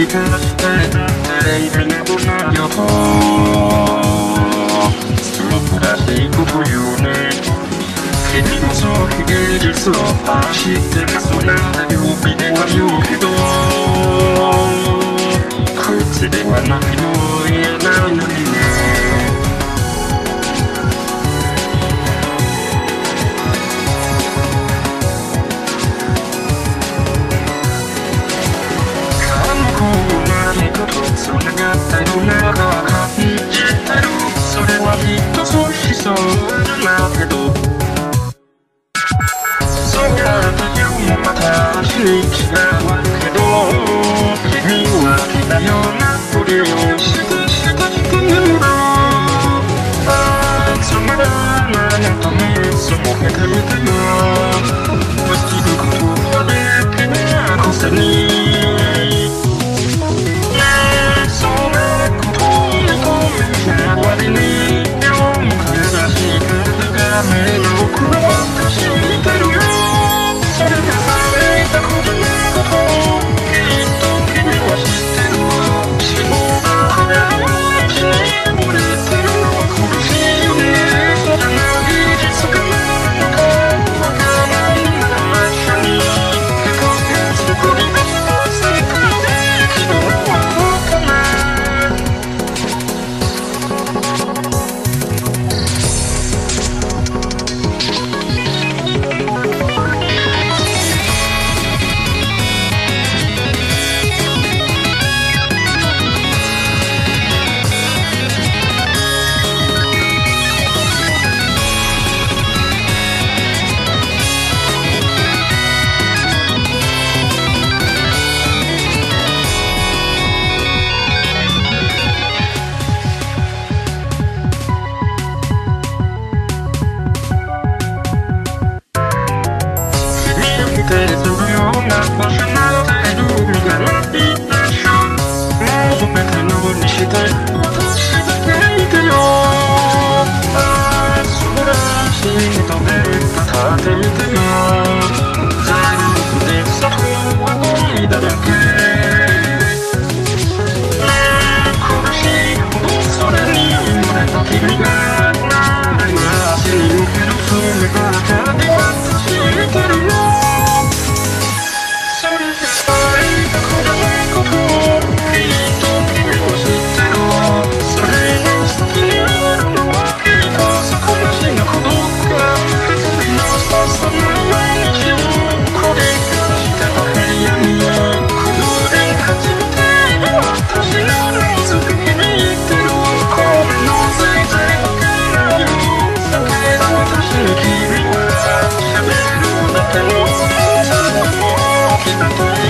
り返してテレビなどなよと素晴らしいこと言うね君もそう現実を走ってかそなんだ指では言うけど口では何も言えないのにねつながった世の中は感じてるそれはきっとそうしそうだけどそうやって言うもまた私に違うけど君は似たようなふりをしてるだつまらないとねそう見てみてよできることはできないくせに君は喋るだけの